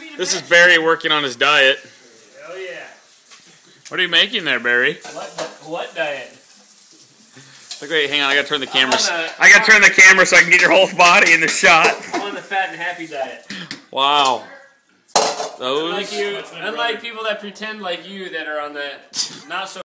This is Barry working on his diet. Oh yeah. What are you making there, Barry? What diet? Look, wait, hang on. I gotta turn the camera. I gotta turn the camera so I can get your whole body in the shot. I'm on the fat and happy diet. Wow. Those. Unlike people that pretend like you that are on the not so.